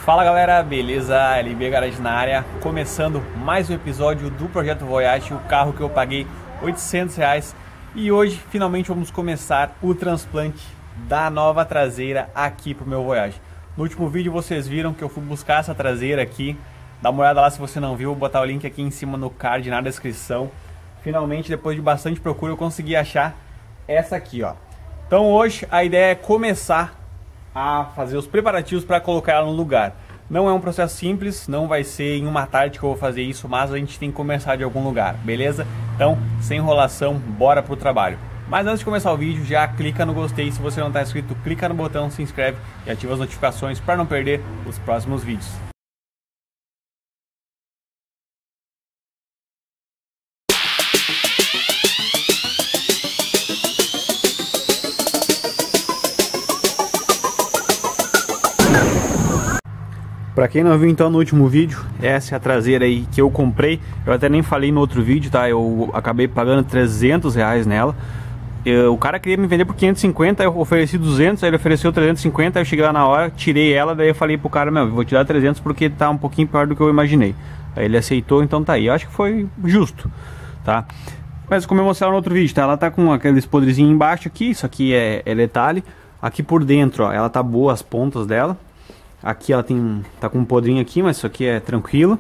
Fala galera, beleza? LB Garage na área, começando mais um episódio do Projeto Voyage, o carro que eu paguei R$800 e hoje finalmente vamos começar o transplante da nova traseira aqui pro meu Voyage. No último vídeo vocês viram que eu fui buscar essa traseira aqui, dá uma olhada lá se você não viu, vou botar o link aqui em cima no card, na descrição. Finalmente, depois de bastante procura, eu consegui achar essa aqui, ó. Então hoje a ideia é começar a fazer os preparativos para colocar ela no lugar. Não é um processo simples, não vai ser em uma tarde que eu vou fazer isso, mas a gente tem que começar de algum lugar, beleza? Então, sem enrolação, bora pro trabalho. Mas antes de começar o vídeo, já clica no gostei, se você não está inscrito, clica no botão, se inscreve e ativa as notificações para não perder os próximos vídeos. Pra quem não viu então no último vídeo, essa é a traseira aí que eu comprei. Eu até nem falei no outro vídeo, tá? Eu acabei pagando R$300 nela. O cara queria me vender por 550, eu ofereci 200, aí ele ofereceu 350, aí eu cheguei lá na hora, tirei ela, daí eu falei pro cara, meu, vou te dar 300 porque tá um pouquinho pior do que eu imaginei. Aí ele aceitou, então tá aí. Eu acho que foi justo, tá? Mas como eu mostrei no outro vídeo, tá? Ela tá com aqueles podrezinhos embaixo aqui, isso aqui é detalhe. Aqui por dentro, ó, ela tá boa, as pontas dela. Aqui ela tá com um podrinho aqui, mas isso aqui é tranquilo.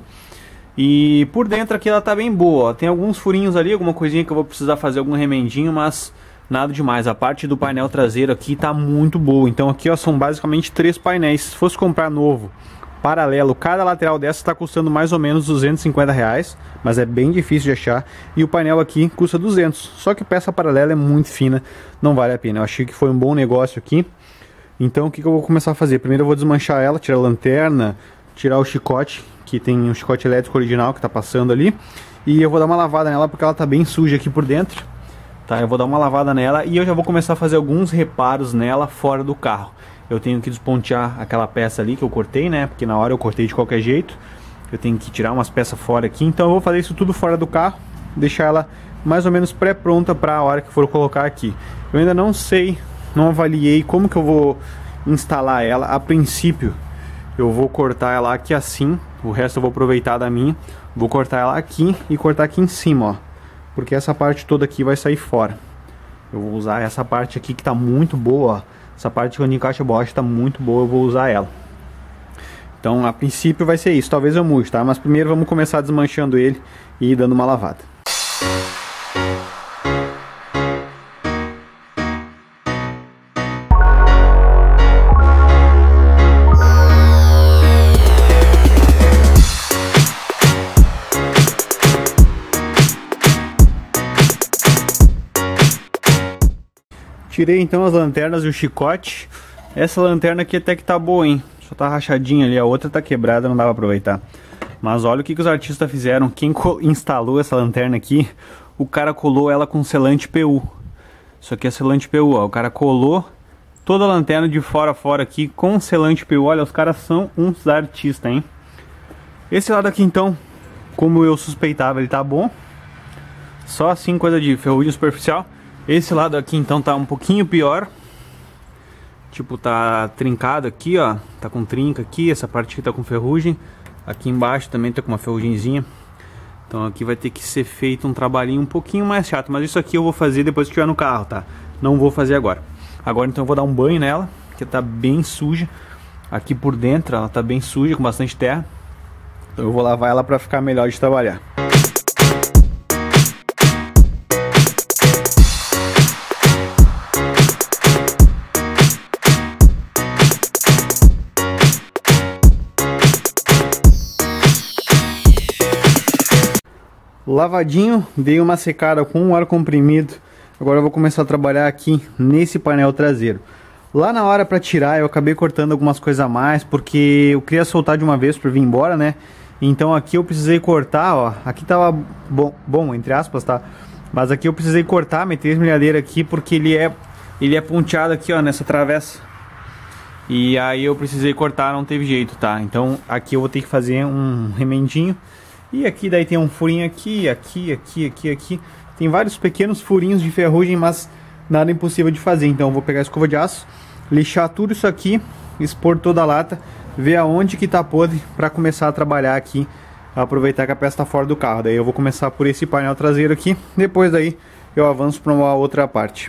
E por dentro aqui ela tá bem boa, ó. Tem alguns furinhos ali, alguma coisinha que eu vou precisar fazer algum remendinho, mas nada demais. A parte do painel traseiro aqui tá muito boa. Então aqui, ó, são basicamente 3 painéis. Se fosse comprar novo, paralelo, cada lateral dessa tá custando mais ou menos R$250, mas é bem difícil de achar. E o painel aqui custa 200. Só que peça paralela é muito fina, não vale a pena. Eu achei que foi um bom negócio aqui. Então o que eu vou começar a fazer? Primeiro eu vou desmanchar ela, tirar a lanterna, tirar o chicote, que tem um chicote elétrico original que tá passando ali. E eu vou dar uma lavada nela porque ela tá bem suja aqui por dentro. Tá, eu vou dar uma lavada nela e eu já vou começar a fazer alguns reparos nela fora do carro. Eu tenho que despontear aquela peça ali que eu cortei, né? Porque na hora eu cortei de qualquer jeito. Eu tenho que tirar umas peças fora aqui. Então eu vou fazer isso tudo fora do carro, deixar ela mais ou menos pré-pronta para a hora que for colocar aqui. Eu ainda não sei, não avaliei como que eu vou instalar ela. A princípio eu vou cortar ela aqui assim, o resto eu vou aproveitar da minha. Vou cortar ela aqui e cortar aqui em cima, ó, porque essa parte toda aqui vai sair fora. Eu vou usar essa parte aqui que tá muito boa, ó. Essa parte onde encaixa a borracha tá muito boa, eu vou usar ela. Então a princípio vai ser isso, talvez eu mude, tá? Mas primeiro vamos começar desmanchando ele e ir dando uma lavada. Tirei então as lanternas e o chicote. Essa lanterna aqui até que tá boa, hein? Só tá rachadinha ali, a outra tá quebrada, não dá pra aproveitar. Mas olha o que os artistas fizeram. Quem instalou essa lanterna aqui, o cara colou ela com selante PU. Isso aqui é selante PU, ó. O cara colou toda a lanterna de fora a fora aqui com selante PU. Olha, os caras são uns artistas, hein? Esse lado aqui então, como eu suspeitava, ele tá bom. Só assim, coisa de ferrugem superficial. Esse lado aqui então tá um pouquinho pior. Tipo, tá trincado aqui, ó. Tá com trinca aqui, essa parte aqui tá com ferrugem. Aqui embaixo também tá com uma ferrugemzinha. Então aqui vai ter que ser feito um trabalhinho um pouquinho mais chato. Mas isso aqui eu vou fazer depois que estiver no carro, tá? Não vou fazer agora. Agora então eu vou dar um banho nela, que tá bem suja. Aqui por dentro ela tá bem suja, com bastante terra. Então eu vou lavar ela pra ficar melhor de trabalhar. Lavadinho, dei uma secada com um ar comprimido. Agora eu vou começar a trabalhar aqui nesse painel traseiro. Lá na hora para tirar eu acabei cortando algumas coisas a mais, porque eu queria soltar de uma vez para vir embora, né? Então aqui eu precisei cortar, ó. Aqui tava bom entre aspas, tá? Mas aqui eu precisei cortar, meter a esmerilhadeira aqui, porque ele é ponteado aqui, ó, nessa travessa. E aí eu precisei cortar, não teve jeito, tá? Então aqui eu vou ter que fazer um remendinho. E aqui daí tem um furinho aqui. Tem vários pequenos furinhos de ferrugem, mas nada impossível de fazer. Então eu vou pegar a escova de aço, lixar tudo isso aqui, expor toda a lata ver aonde que tá podre para começar a trabalhar aqui, aproveitar que a peça tá fora do carro. Daí eu vou começar por esse painel traseiro aqui, depois daí eu avanço para uma outra parte.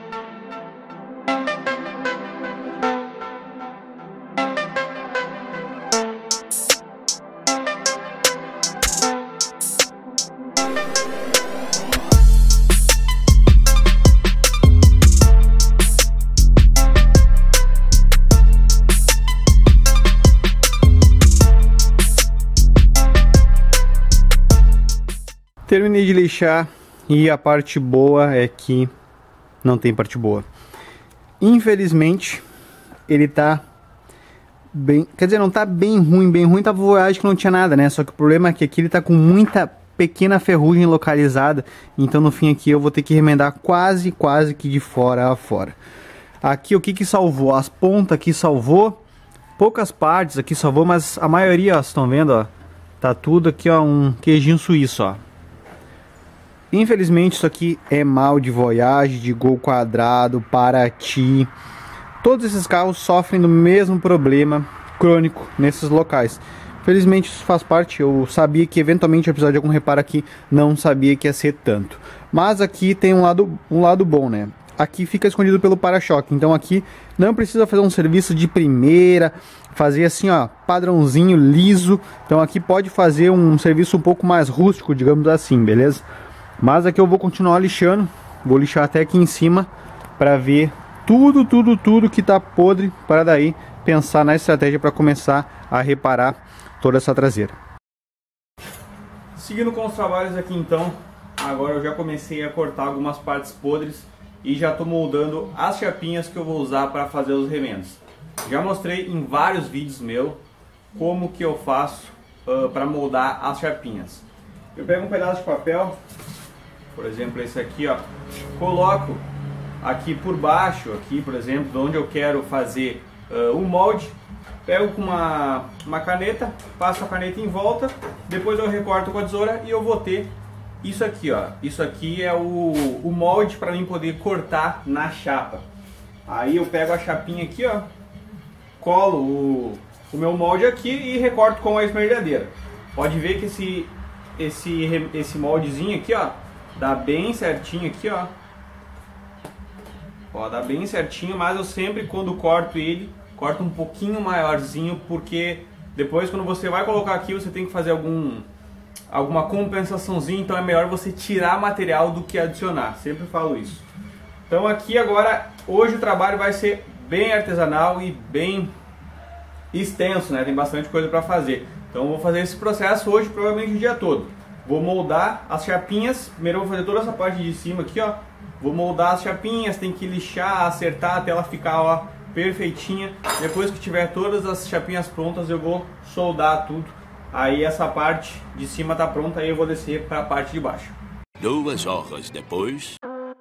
Terminei de lixar e a parte boa é que não tem parte boa. Infelizmente, ele tá bem... Quer dizer, não tá bem ruim tava Voyage que não tinha nada, né? Só que o problema é que aqui ele tá com muita pequena ferrugem localizada. Então no fim aqui eu vou ter que remendar quase que de fora a fora. Aqui o que salvou? As pontas aqui salvou. Poucas partes aqui salvou, mas a maioria, ó, vocês estão vendo, ó. Tá tudo aqui, ó, um queijinho suíço, ó. Infelizmente isso aqui é mal de Voyage, de Gol quadrado, Paraty. Todos esses carros sofrem do mesmo problema crônico nesses locais. Felizmente isso faz parte, eu sabia que eventualmente ia precisar de algum reparo aqui, não sabia que ia ser tanto. Mas aqui tem um lado bom, né? Aqui fica escondido pelo para-choque, então aqui não precisa fazer um serviço de primeira, fazer assim, ó, padrãozinho, liso. Então aqui pode fazer um serviço um pouco mais rústico, digamos assim, beleza? Mas aqui eu vou continuar lixando, vou lixar até aqui em cima para ver tudo que tá podre, para daí pensar na estratégia para começar a reparar toda essa traseira. Seguindo com os trabalhos aqui então, agora eu já comecei a cortar algumas partes podres e já estou moldando as chapinhas que eu vou usar para fazer os remendos. Já mostrei em vários vídeos meus como que eu faço para moldar as chapinhas. Eu pego um pedaço de papel, por exemplo esse aqui, ó, coloco aqui por baixo, aqui por exemplo, de onde eu quero fazer um molde, pego com uma caneta, passo a caneta em volta, depois eu recorto com a tesoura e eu vou ter isso aqui, ó. Isso aqui é o molde para mim poder cortar na chapa. Aí eu pego a chapinha aqui, ó, colo o meu molde aqui e recorto com a esmerilhadeira. Pode ver que esse moldezinho aqui, ó, dá bem certinho aqui, ó. Ó, dá bem certinho, mas eu sempre quando corto ele, corto um pouquinho maiorzinho, porque depois quando você vai colocar aqui, você tem que fazer alguma compensaçãozinha, então é melhor você tirar material do que adicionar, sempre falo isso. Então aqui agora, hoje o trabalho vai ser bem artesanal e bem extenso, né? Tem bastante coisa para fazer. Então eu vou fazer esse processo hoje, provavelmente o dia todo. Vou moldar as chapinhas, primeiro eu vou fazer toda essa parte de cima aqui, ó. Vou moldar as chapinhas, tem que lixar, acertar até ela ficar, ó, perfeitinha. Depois que tiver todas as chapinhas prontas, eu vou soldar tudo. Aí essa parte de cima tá pronta, aí eu vou descer para a parte de baixo. 2 horas depois.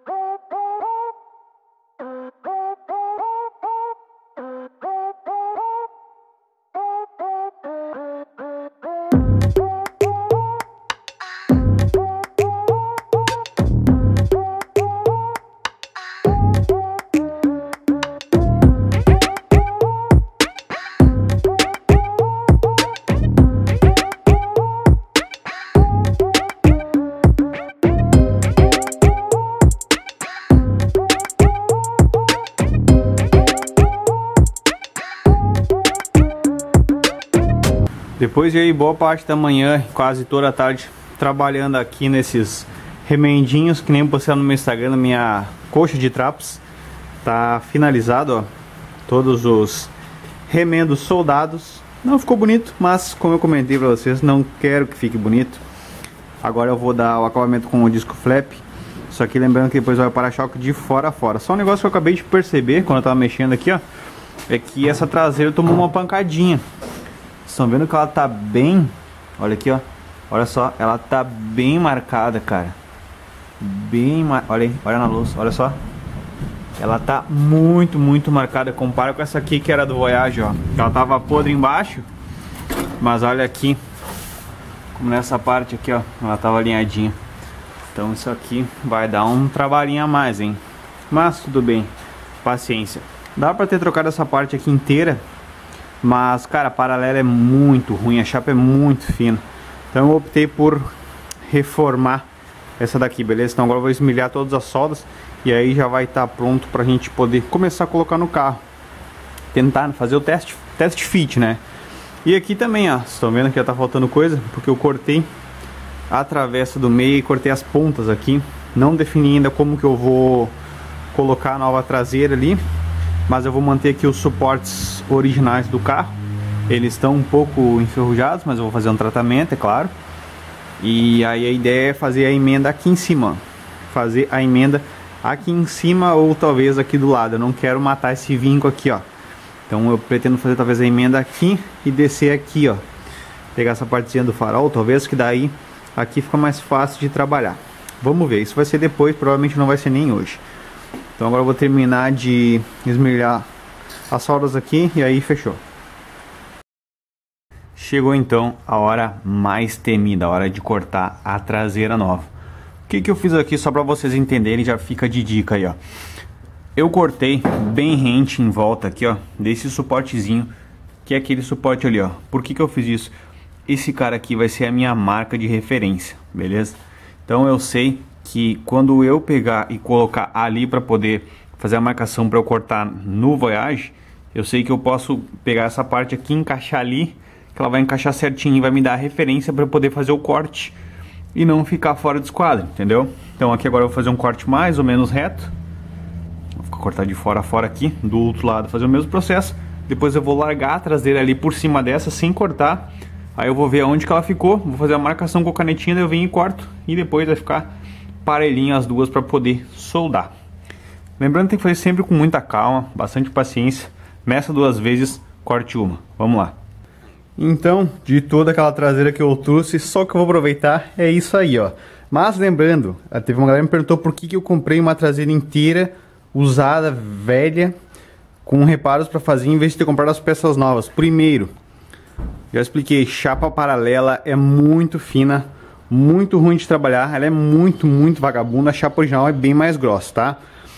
Depois de aí boa parte da manhã, quase toda a tarde, trabalhando aqui nesses remendinhos, que nem postei no meu Instagram, na minha coxa de trapos. Tá finalizado, ó, todos os remendos soldados. Não ficou bonito, mas como eu comentei pra vocês, não quero que fique bonito. Agora eu vou dar o acabamento com o disco flap. Só que lembrando que depois vai o para-choque de fora a fora. Só um negócio que eu acabei de perceber quando eu tava mexendo aqui, ó, é que essa traseira tomou uma pancadinha. Estão vendo que ela tá bem... Olha aqui, ó. Olha só, ela tá bem marcada, cara. Olha aí, olha na luz, olha só. Ela tá muito marcada. Compara com essa aqui que era do Voyage, ó. Ela tava podre embaixo. Mas olha aqui, como nessa parte aqui, ó, ela tava alinhadinha. Então isso aqui vai dar um trabalhinho a mais, hein. Mas tudo bem, paciência. Dá pra ter trocado essa parte aqui inteira, Mas, cara, a paralela é muito ruim, a chapa é muito fina. Então eu optei por reformar essa daqui, beleza? Então agora eu vou esmilhar todas as soldas e aí já vai estar pronto pra gente poder começar a colocar no carro. Tentar fazer o teste fit, né? E aqui também, ó, vocês estão vendo que já tá faltando coisa, porque eu cortei a travessa do meio e cortei as pontas aqui. Não defini ainda como que eu vou colocar a nova traseira ali, mas eu vou manter aqui os suportes originais do carro. Eles estão um pouco enferrujados, mas eu vou fazer um tratamento, é claro. E aí a ideia é fazer a emenda aqui em cima. Fazer a emenda aqui em cima ou talvez aqui do lado. Eu não quero matar esse vinco aqui, ó. Então eu pretendo fazer talvez a emenda aqui e descer aqui, ó. Pegar essa partezinha do farol, talvez, que daí aqui fica mais fácil de trabalhar. Vamos ver, isso vai ser depois, provavelmente não vai ser nem hoje. Então agora eu vou terminar de esmerilhar as soldas aqui e aí fechou. Chegou então a hora mais temida, a hora de cortar a traseira nova. O que eu fiz aqui só para vocês entenderem, já fica de dica aí, ó. Eu cortei bem rente em volta aqui, ó, desse suportezinho, que é aquele suporte ali, ó. Por que eu fiz isso? Esse cara aqui vai ser a minha marca de referência, beleza? Então eu sei que quando eu pegar e colocar ali para poder fazer a marcação para eu cortar no Voyage, eu sei que eu posso pegar essa parte aqui, encaixar ali, que ela vai encaixar certinho e vai me dar a referência para eu poder fazer o corte e não ficar fora do esquadro, entendeu? Então aqui agora eu vou fazer um corte mais ou menos reto. Vou cortar de fora a fora aqui, do outro lado fazer o mesmo processo. Depois eu vou largar a traseira ali por cima dessa sem cortar. Aí eu vou ver aonde que ela ficou, vou fazer a marcação com a canetinha, daí eu venho e corto. E depois vai ficar parelhinho as duas para poder soldar. Lembrando que tem que fazer sempre com muita calma, bastante paciência. Meça 2 vezes, corte uma. Vamos lá. Então, de toda aquela traseira que eu trouxe, só que eu vou aproveitar é isso aí, ó. Mas lembrando, teve uma galera que me perguntou por que eu comprei uma traseira inteira, usada, velha, com reparos para fazer em vez de ter comprado as peças novas. Primeiro, já expliquei, chapa paralela é muito fina, muito ruim de trabalhar, ela é muito vagabunda, a chapa original é bem mais grossa, tá?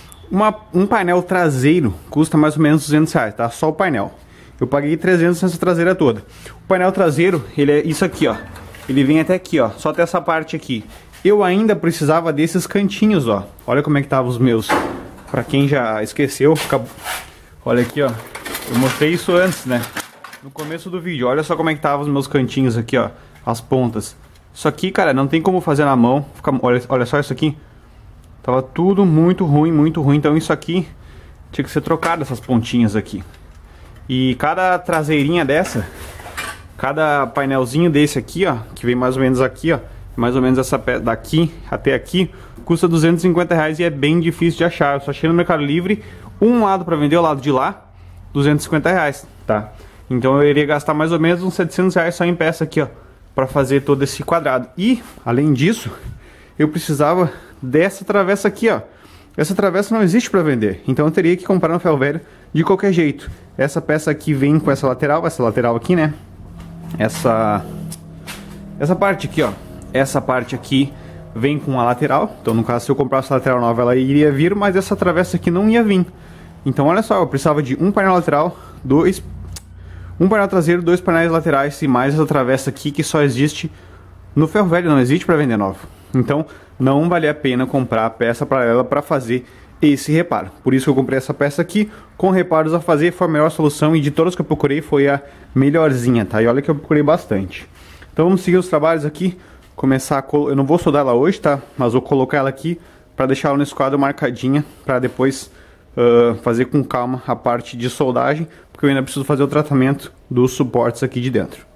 Um painel traseiro custa mais ou menos 200 reais, tá? Só o painel. Eu paguei 300 nessa traseira toda. O painel traseiro, ele é isso aqui, ó. Ele vem até aqui, ó, só até essa parte aqui. Eu ainda precisava desses cantinhos, ó. Olha como é que estavam os meus. Pra quem já esqueceu, olha aqui, ó. Eu mostrei isso antes, né? No começo do vídeo. Olha só como é que estavam os meus cantinhos aqui, ó. As pontas. Isso aqui, cara, não tem como fazer na mão. Olha só isso aqui. Tava tudo muito ruim, Então isso aqui tinha que ser trocado, essas pontinhas aqui. E cada traseirinha dessa, cada painelzinho desse aqui, ó, que vem mais ou menos aqui, ó, mais ou menos essa daqui até aqui, custa 250 reais e é bem difícil de achar. Eu só achei no Mercado Livre um lado para vender, o lado de lá, 250 reais, tá? Então eu iria gastar mais ou menos uns 700 reais só em peça aqui, ó, para fazer todo esse quadrado. E, além disso, eu precisava dessa travessa aqui, ó. Essa travessa não existe para vender, então eu teria que comprar no ferro velho de qualquer jeito. Essa peça aqui vem com essa lateral aqui, né? Essa parte aqui, ó. Essa parte aqui vem com a lateral. Então, no caso, se eu comprasse a lateral nova, ela iria vir, mas essa travessa aqui não ia vir. Então, olha só, eu precisava de um painel lateral, um painel traseiro, 2 painéis laterais e mais essa travessa aqui que só existe no ferro velho, não existe para vender nova. Então, não vale a pena comprar a peça paralela para fazer esse reparo. Por isso que eu comprei essa peça aqui, com reparos a fazer, foi a melhor solução e de todas que eu procurei foi a melhorzinha, tá? E olha que eu procurei bastante. Então vamos seguir os trabalhos aqui, começar a eu não vou soldar ela hoje, tá? Mas vou colocar ela aqui para deixar ela no esquadro marcadinha, para depois fazer com calma a parte de soldagem, porque eu ainda preciso fazer o tratamento dos suportes aqui de dentro.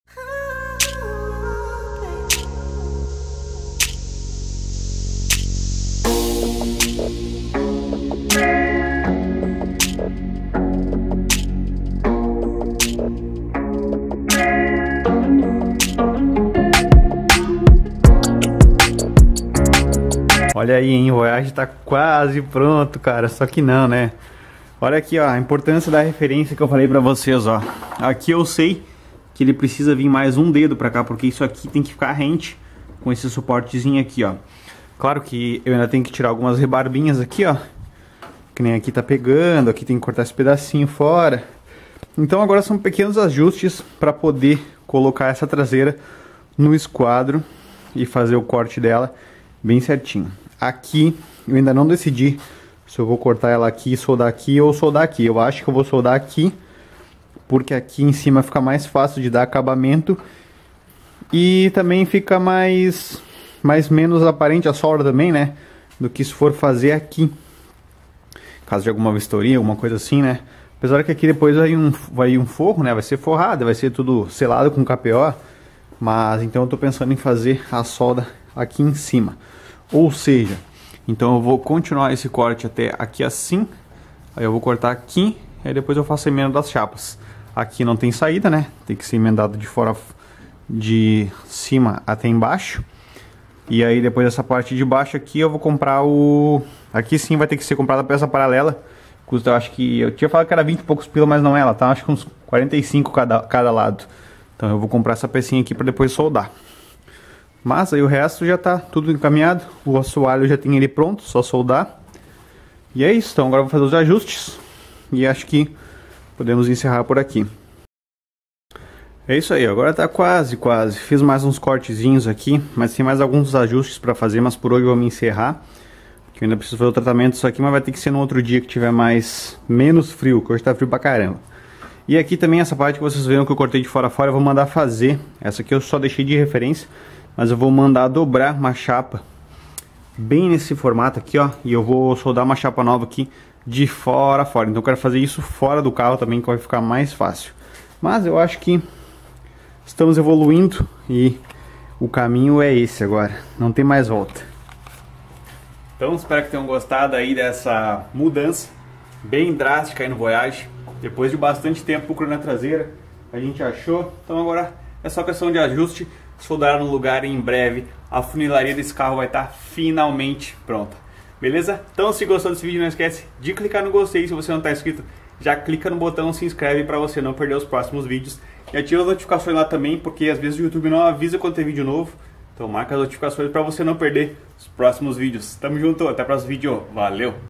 Olha aí, hein, o Voyage tá quase pronto, cara, só que não, né? Olha aqui, ó, a importância da referência que eu falei pra vocês, ó. Aqui eu sei que ele precisa vir mais um dedo pra cá, porque isso aqui tem que ficar rente com esse suportezinho aqui, ó. Claro que eu ainda tenho que tirar algumas rebarbinhas aqui, ó. Que nem aqui tá pegando, aqui tem que cortar esse pedacinho fora. Então agora são pequenos ajustes para poder colocar essa traseira no esquadro e fazer o corte dela bem certinho. Aqui eu ainda não decidi se eu vou cortar ela aqui, soldar aqui ou soldar aqui. Eu acho que eu vou soldar aqui, porque aqui em cima fica mais fácil de dar acabamento e também fica menos aparente a solda também, né, do que se for fazer aqui, caso de alguma vistoria, alguma coisa assim, né. Apesar que aqui depois vai um forro, né, vai ser forrado, vai ser tudo selado com KPO, mas então eu tô pensando em fazer a solda aqui em cima. Ou seja, então eu vou continuar esse corte até aqui assim, aí eu vou cortar aqui, aí depois eu faço a emenda das chapas. Aqui não tem saída, né, tem que ser emendado de fora, de cima até embaixo. E aí depois dessa parte de baixo aqui eu vou comprar o... Aqui sim vai ter que ser comprada a peça paralela. Custa, eu acho que... Eu tinha falado que era 20 e poucos pila, mas não é, ela tá acho que uns 45 cada lado. Então eu vou comprar essa pecinha aqui para depois soldar. Mas aí o resto já tá tudo encaminhado. O assoalho já tem ele pronto, só soldar. E é isso, então agora eu vou fazer os ajustes. E acho que podemos encerrar por aqui. É isso aí, agora tá quase. Fiz mais uns cortezinhos aqui, mas tem mais alguns ajustes para fazer, mas por hoje eu vou me encerrar. Que eu ainda preciso fazer o tratamento disso aqui, mas vai ter que ser no outro dia que tiver menos frio, que hoje tá frio pra caramba. E aqui também essa parte que vocês viram que eu cortei de fora a fora, eu vou mandar fazer. Essa aqui eu só deixei de referência, mas eu vou mandar dobrar uma chapa bem nesse formato aqui, ó. E eu vou soldar uma chapa nova aqui de fora a fora. Então eu quero fazer isso fora do carro também, que vai ficar mais fácil. Mas eu acho que estamos evoluindo e o caminho é esse agora, não tem mais volta. Então espero que tenham gostado aí dessa mudança bem drástica aí no Voyage. Depois de bastante tempo procurando a traseira, a gente achou. Então agora é só questão de ajuste, soldar no lugar e em breve a funilaria desse carro vai estar finalmente pronta. Beleza? Então se gostou desse vídeo, não esquece de clicar no gostei. Se você não está inscrito, já clica no botão se inscreve para você não perder os próximos vídeos. E ativa as notificações lá também, porque às vezes o YouTube não avisa quando tem vídeo novo. Então marca as notificações para você não perder os próximos vídeos. Tamo junto, até o próximo vídeo. Valeu!